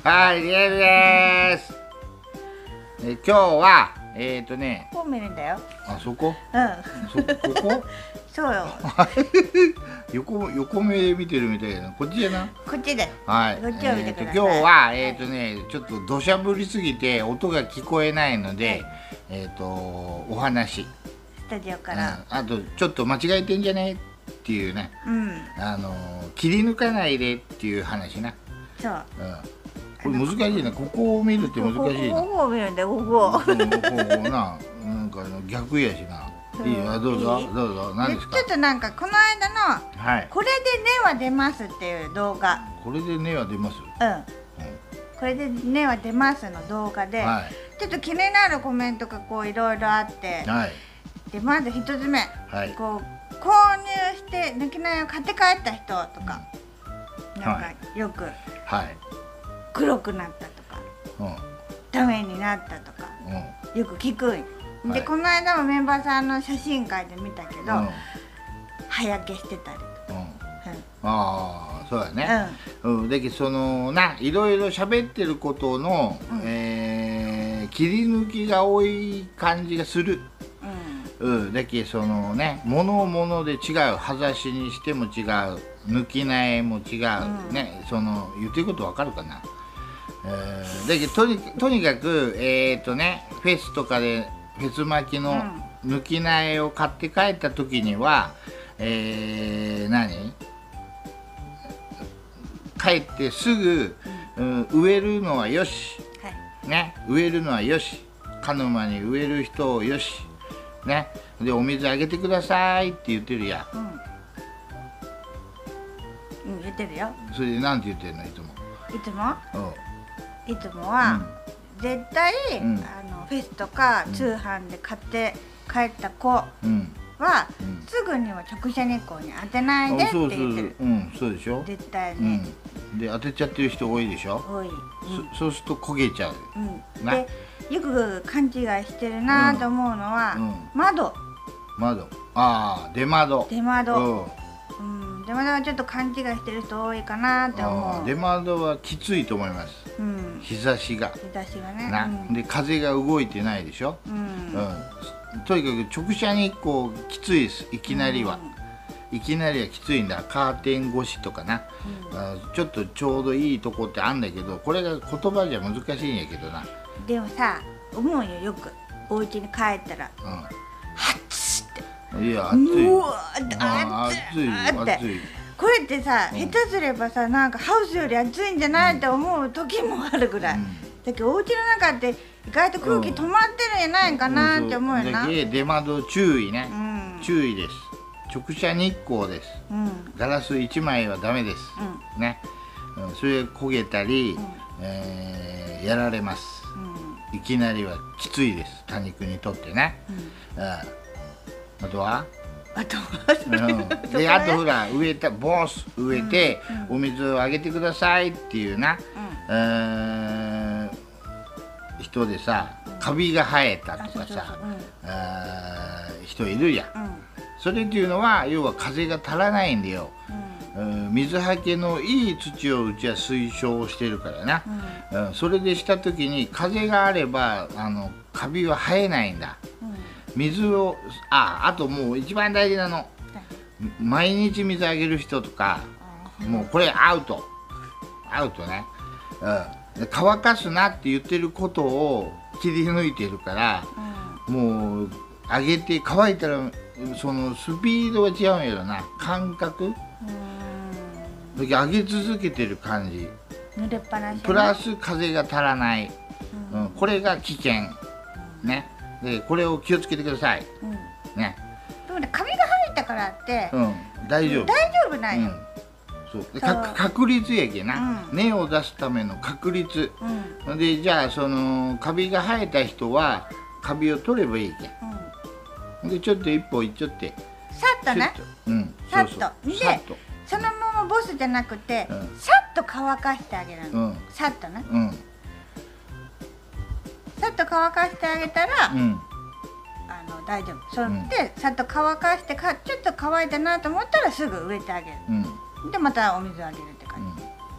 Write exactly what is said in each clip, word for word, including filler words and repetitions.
はい、リエルです。え今日はえっ、ー、とね。 こう見るんだよ。 あそこ？ うん。 そここ？ そうよ。 横横目で見てるみたいな。こっちじゃな。 こっちで。 はい。 こっちを見てください。 えー、と今日はえっ、ー、とね、ちょっと土砂降りすぎて音が聞こえないので、はい、えっ、ー、とお話。 スタジオから。 うん、あとちょっと間違えてんじゃねっていうね。 うん。 あの切り抜かないでっていう話な。 そう。 うん。これ難しいな、ここを見るって難しいな。 ここを見るんだよ、ここ。 ここな、なんか逆やしな。いいよ、どうぞ、どうぞ、何ですか。 ちょっとなんかこの間の、 はい、 これで根は出ますっていう動画。 これで根は出ます。 うん。これで根は出ますの動画で、はい、ちょっと気になるコメントがこういろいろあって、はい、でまず一つ目、はい、こう購入して抜き苗を買って帰った人とか、うん、なんかよく、はい、黒くなったとか、うん、ダメになったとか、うん、よく聞くんで、はい、この間もメンバーさんの写真会で見たけど、うん、葉焼けしてたりとか、うんうん、 ああそうだね、うんうん、だけどそのないろいろ喋ってることの、うん、えー、切り抜きが多い感じがする、うんうん、だけどそのね物物で違う、葉ざしにしても違う、抜き苗も違う、うん、ね、その言ってることわかるかな。えー、だけどとに、とにかくえっ、ー、とねフェスとかでフェス巻きの抜き苗を買って帰った時には、えー、何帰ってすぐ、うん、植えるのはよし、はい、ね、植えるのはよし、鹿沼に植える人をよし、ね、でお水あげてくださいって言ってるや、 うん、うん、言ってるよ。 それでなんて言ってるのいつもいつも、うん、いつもは、うん、絶対、うん、あのフェスとか通販で買って帰った子は、うん、すぐには直射日光に当てないでって言ってる。 うん、そうでしょ。 絶対ね、 うん、で当てちゃってる人多いでしょ。 多い、うん、 そ, そうすると焦げちゃう、 うん、でよく勘違いしてるなと思うのは、うんうん、窓窓、ああ出窓出窓、うん、出窓はちょっと勘違いしてる人多いかなって思う。 出窓はきついと思います、うん、日差しが日差しがね、 な、うん、で風が動いてないでしょ、うんうん、とにかく直射日光きついです。いきなりは、うん、いきなりはきついんだ。カーテン越しとかな、うん、あちょっとちょうどいいとこってあんだけど、これが言葉じゃ難しいんやけどな。 でもさ、思うよ、よくお家に帰ったら、うん、はっつって、 いや暑い、 うわーって暑い暑い、これってさ、うん、下手すればさ、なんかハウスより暑いんじゃないって思う時もあるぐらい、うん、だけどお家の中って意外と空気止まってるんじゃないかなって思うよな、うん、 だけ出窓注意ね、うん、注意です。直射日光です、うん、ガラスいちまいはダメです、うん、ね、うん、それ焦げたり、うん、えー、やられます、うん、いきなりはきついです、多肉にとってね、うん、あ, あとはあとは、 うん、であとほら植えたボース植えて、うん、お水をあげてくださいっていうな、うん、えー、人でさ、カビが生えたとかさ、人いるやん、うん、それっていうのは要は風が足らないんだよ、うん、水はけのいい土をうちは推奨してるからな、うんうん、それでした時に風があればあのカビは生えないんだ、うん、水をああともう一番大事なの、はい、毎日水あげる人とか、もうこれアウトアウトね、うん、乾かすなって言ってることを切り抜いてるから、うん、もうあげて乾いたらそのスピードが違うんやろな、感覚、うん、上げ続けてる感じ、 濡れっぱなし、 プラス風が足らない、うんうん、これが危険、うん、ね、でこれを気をつけてください、うん、ね。 でもね、カビが生えたからって、うん、 大丈夫、 大丈夫なんよ、 うん、そうでか確率やけな、うん、根を出すための確率、うん、でじゃあそのカビが生えた人はカビを取ればいいけん、うん、でちょっと一歩いっちゃってさっとね、うん、さっとでそのままボスじゃなくて、うん、さっと乾かしてあげるの、うん、さっとね、うん、さっと乾かしてあげたら、うん、あの大丈夫。それで、うん、さっと乾かしてかちょっと乾いたなと思ったらすぐ植えてあげる、うん、でまたお水あげるって感じ、うん、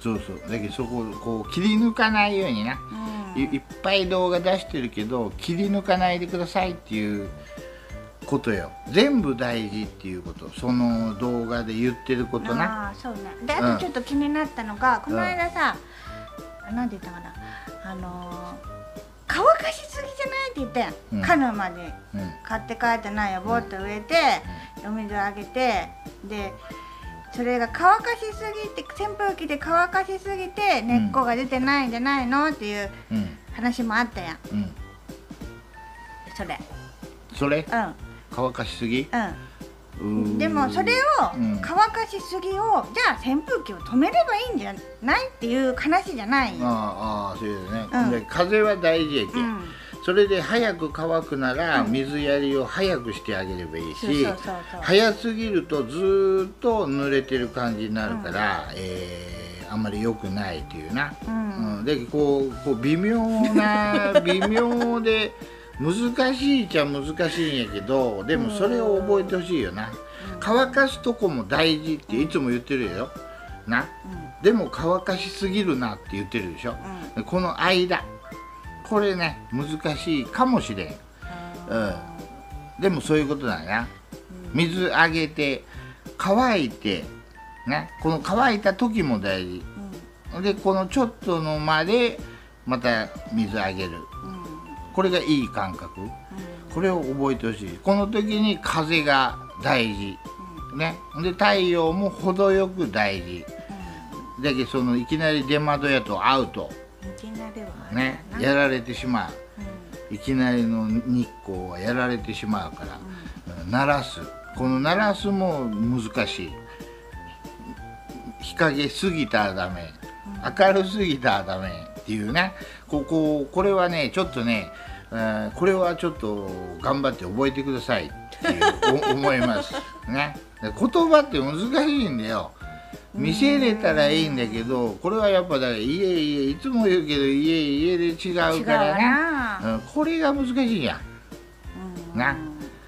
そうそうだけどそこをこう切り抜かないようにな、うん、い, いっぱい動画出してるけど切り抜かないでくださいっていうことよ。全部大事っていうこと、その動画で言ってることな。 あそうね。であとちょっと気になったのが、うん、この間さ、うん、なんて言ったかな、あのー、乾かしすぎじゃないって言ったやん、うん、鹿沼に、うん、買って帰ってないよぼっと植えて、うん、お水あげて、でそれが乾かしすぎて扇風機で乾かしすぎて根っこが出てないんじゃないのっていう話もあったやん、うん、それそれ、 うん乾かしすぎ、 うん、でもそれを乾かしすぎを、うん、じゃあ扇風機を止めればいいんじゃないっていう話じゃないよ。 ああそうですね、うん、で風は大事やけ、うん、それで早く乾くなら水やりを早くしてあげればいいし、早すぎるとずっと濡れてる感じになるから、うん、えー、あんまり良くないっていうな、うんうん、でこう、こう微妙な微妙で難しいっちゃ難しいんやけど、でもそれを覚えてほしいよな。乾かすとこも大事っていつも言ってるよな、うん、でも乾かしすぎるなって言ってるでしょ、うん、この間これね難しいかもしれん、うん、でもそういうことだな。水あげて乾いてね、この乾いた時も大事、うん、でこのちょっとの間でまた水あげる、これがいい感覚、うん、これを覚えてほしい。この時に風が大事、うん、ね、で太陽も程よく大事、うん、だけどそのいきなり出窓やとアウト、 いきなりはね、やられてしまう、うん、いきなりの日光はやられてしまうから、うん、鳴らす、この鳴らすも難しい。日陰すぎたらダメ、明るすぎたらダメっていうね、こここれはねちょっとね、えー、これはちょっと頑張って覚えてくださいっていう思いますね。言葉って難しいんだよ。見せれたらいいんだけど、これはやっぱだから家家いつも言うけど家家で違うからな、うん、これが難しいやんな、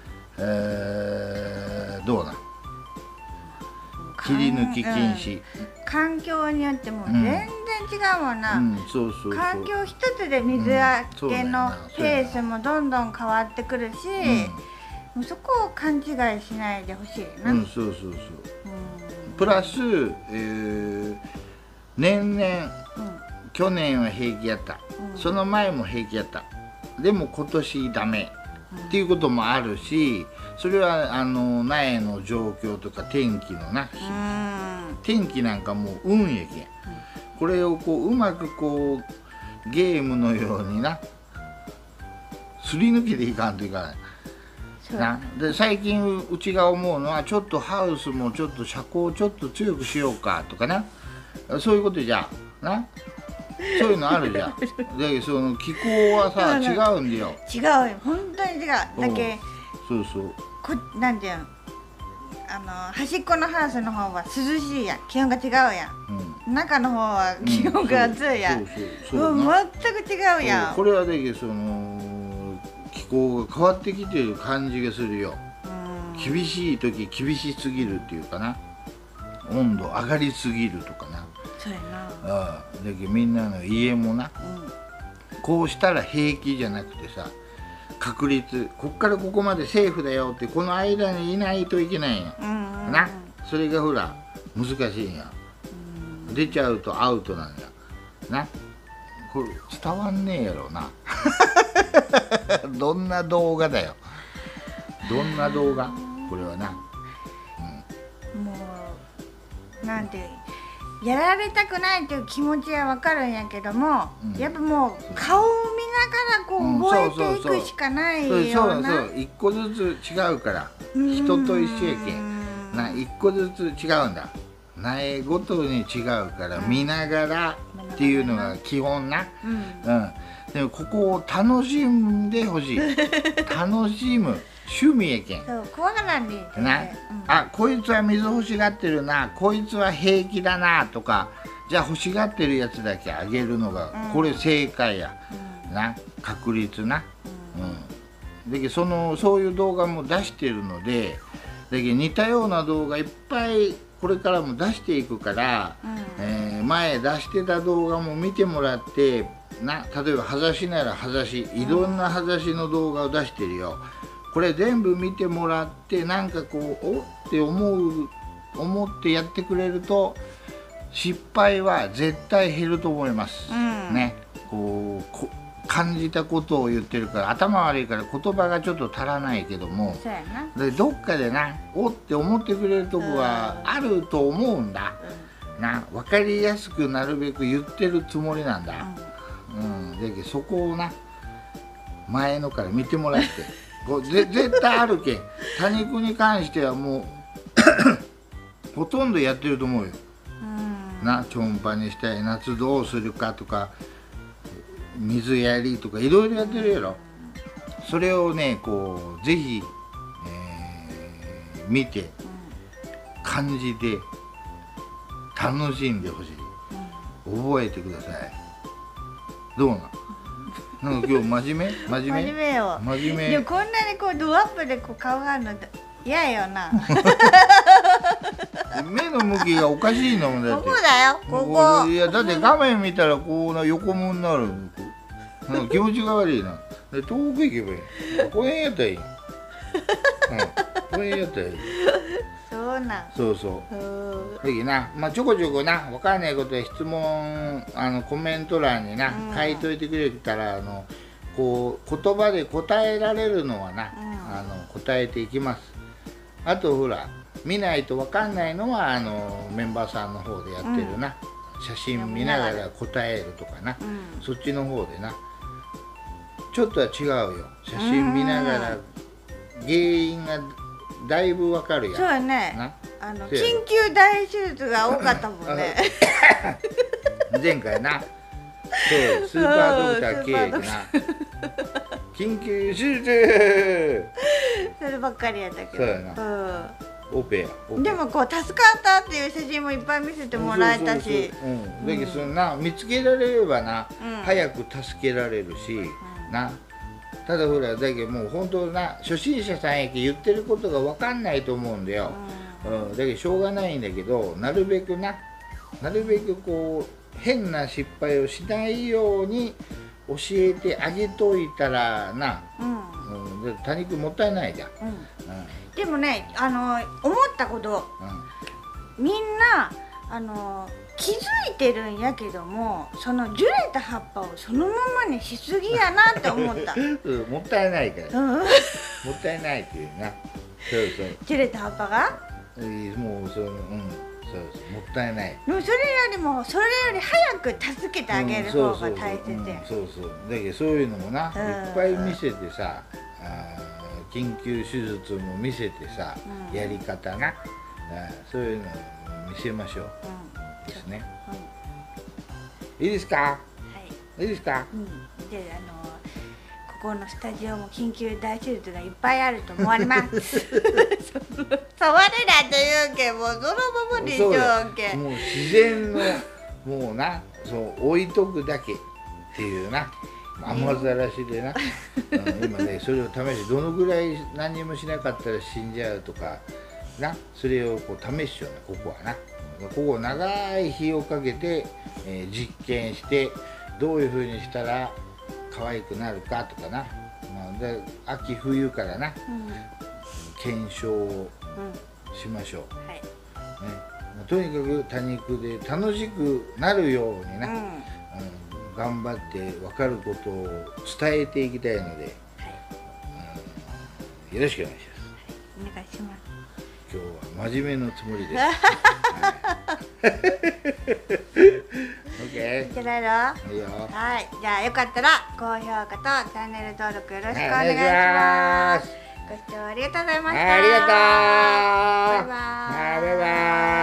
えー、どうな切り抜き禁止、うん、 環境によっても全然違うもんな、うんうん、そうそうそう、環境一つで水あげのペースもどんどん変わってくるし、うん、もうそこを勘違いしないでほしいな、 うん、そうそうそう、うん、プラス、えー、年々、うん、去年は平気やった、うん、その前も平気やった、でも今年ダメ、うん、っていうこともあるし、それはあの苗の状況とか天気のな、うん、天気なんかもう運やけん、うん、これをこううまくこうゲームのようになすり抜けていかんといかないな。で最近うちが思うのはちょっとハウスもちょっと遮光をちょっと強くしようかとかな、そういうことじゃな、そういうのあるじゃん。でその気候はさ違うんだよ。 違うよ、本当に違う。だけそうそうこなんていうの、あの端っこのハウスの方は涼しいやん、気温が違うやん、うん、中の方は気温が暑いやん、うん、そうそうそう、もう全く違うやん。 これはだけどその気候が変わってきてる感じがするよ。厳しい時厳しすぎるっていうかな、温度上がりすぎるとかな、 そうやな。 ああだけどみんなの家もな、うん、こうしたら平気じゃなくてさ、確率こっからここまでセーフだよってこの間にいないといけないんや、うんうん、な、それがほら難しいんや、うん、出ちゃうとアウトなんやな。これ伝わんねえやろなどんな動画だよ、どんな動画これはな、 うん、もうなんてやられたくないっていう気持ちは分かるんやけども、うん、やっぱもう顔を見ながらこう覚えていくしかないような、 そうそうそう、一個ずつ違うから、人と一緒やけんな、一個ずつ違うんだ、苗ごとに違うから、うん、見ながらっていうのが基本な、うん、うん、でもここを楽しんでほしい楽しむ趣味やけん、 そう怖がらんでいいな、うん、あこいつは水欲しがってるな、こいつは平気だなとか、じゃあ欲しがってるやつだけあげるのが、うん、これ正解や、うん、な、確率な、うんうん、だけどそのそういう動画も出してるので、だけど似たような動画いっぱいこれからも出していくから、うん、えー、 前出してた動画も見てもらってな、例えばはざしならはざし、いろんなはざしの動画を出してるよ。これ全部見てもらって、なんかこうおって思う思ってやってくれると失敗は絶対減ると思います、うん、ね。こうこ感じたことを言ってるから頭悪いから言葉がちょっと足らないけども、 そうやな。 でどっかでなおって思ってくれるとこはあると思うんだ、うん、な分かりやすくなるべく言ってるつもりなんだ、うん、うん、でそこをな前のから見てもらってこうぜ絶対あるけん。多肉に関してはもうほとんどやってると思うよ、うん、な超音波にしたい、夏どうするかとか水やりとかいろいろやってるやろ。それをねこうぜひ、えー、見て感じて楽しんでほしい、覚えてください。どうなんなんか今日真面目真面目真面目よ。 真面目でもこんなにこうドアップでこう顔があるの嫌よな目の向きがおかしいのもだって。 ここだよここ。 いやだって画面見たらこうな横向になる。なんか気持ちが悪いな。で遠く行けばいい。これやったらいい。うん、これやったらいい。 そうなん。 そうそう。だけどな、まあちょこちょこな、わかんないことや質問あのコメント欄にな、うん、書いといてくれたらあのこう言葉で答えられるのはな、うん、あの答えていきます。あとほら見ないとわかんないのはあのメンバーさんの方でやってるな、うん、写真見ながら答えるとかな、うん、そっちの方でな。ちょっとは違うよ。写真見ながら原因がだいぶわかるやん。 そうやね。あの緊急大手術が多かったもんね。 前回な。そうスーパードクター K でな。緊急手術。 そればっかりやったけど。 そうやな。オペや。 でもこう助かったっていう写真もいっぱい見せてもらえたし。 うん。だけどそんな見つけられればな、早く助けられるし。なただほらだけどもう本当な初心者さんやけ言ってることが分かんないと思うんだよ、うん、だけどしょうがないんだけどなるべくななるべくこう変な失敗をしないように教えてあげといたらな、うんうん、多肉もったいないじゃん、うんうん、 でもねあの思ったこと、うん、みんなあの気づいてるんやけどもその樹れた葉っぱをそのままにしすぎやなって思ったもったいないから、うん、もったいないっていうなそうそう樹れた葉っぱがもうそのうんそうそうもったいない。 でもそれよりもそれより早く助けてあげる方が大切や、 そうそうだけどそういうのもな、うん、いっぱい見せてさあ緊急手術も見せてさ、うん、やり方なあそういうのを見せましょう、うんですね、うん、いいですか、はい、いいですか、 うん、であのここのスタジオも緊急大手術がいっぱいあると思われます触れないというけもうそのままでしょうけもう自然のもうなそう置いとくだけっていうな雨ざらしでな、うん、今ねそれを試してどのぐらい何もしなかったら死んじゃうとかなそれをこう試しちゃうなここはなここ長い日をかけて、えー、実験してどういうふうにしたら可愛くなるかとかな、まあ、で秋冬からな、うん、検証をしましょう、うんはいねまあ、とにかく多肉で楽しくなるようにな、うんうん、頑張って分かることを伝えていきたいので、はいうん、よろしくお願いします、 はい、お願いします。 今日は真面目のつもりです。オッケー。 いけないの？いいよ。はい。じゃあよかったら高評価とチャンネル登録よろしくお願いします。ご視聴ありがとうございました。 ありがとう。 バイバーイ。 バイバーイ。